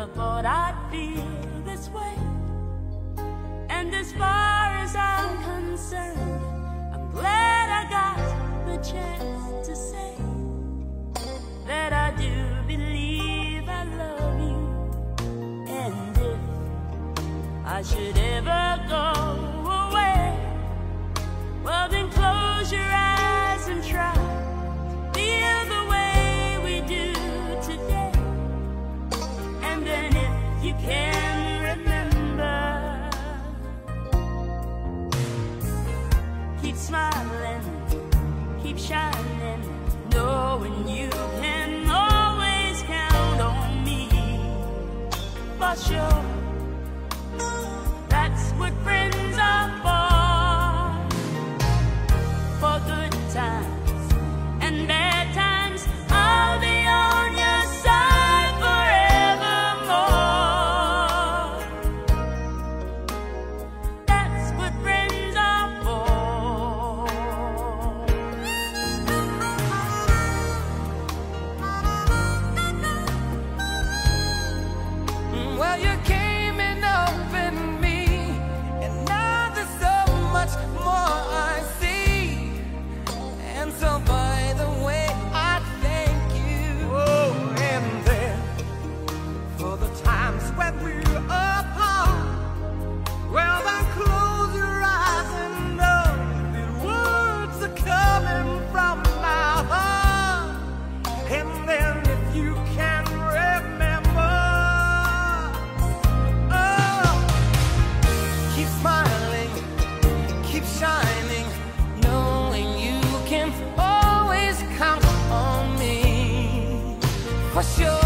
never thought I'd feel this way. And as far as I'm concerned, I'm glad I got the chance to say that I do believe I love you. And if I should ever go away, well then close your eyes and try to feel the way we do today. And then if you can remember, keep smiling, keep shining, knowing you can always count on me. For sure, that's what friends are for good times and bad times. I'll be on your side forevermore. That's what friends are for. Well, you came and opened me, and now there's so much more I see. And so by the way, I thank you. Oh, and then for the times when we're apart, well then close your eyes and know the words are coming from my heart. And then if you can remember, oh, keep smiling, keep shining, knowing you can always count on me. For sure.